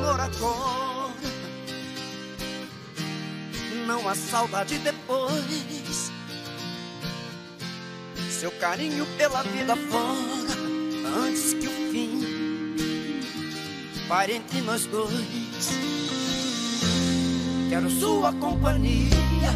amor agora, não há saudade depois. Seu carinho pela vida fora, antes que o fim pare entre nós dois. Quero sua companhia,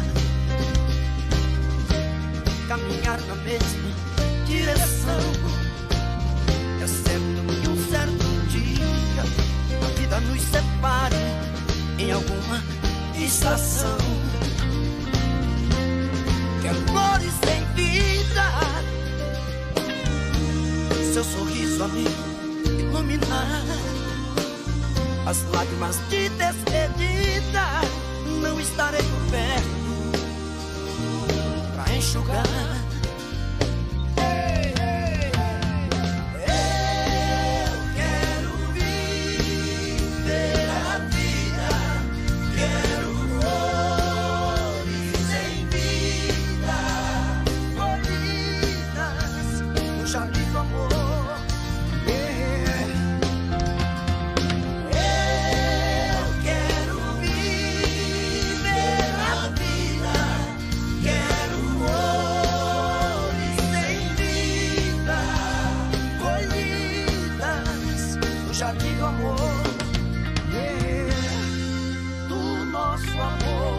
caminhar na mesma direção. É certo que um certo dia a vida nos separe em alguma estação. Quero flores sem vida, seu sorriso a me iluminar. As lágrimas de despedida não estarei por perto pra enxugar. Jardim do amor, do nosso amor.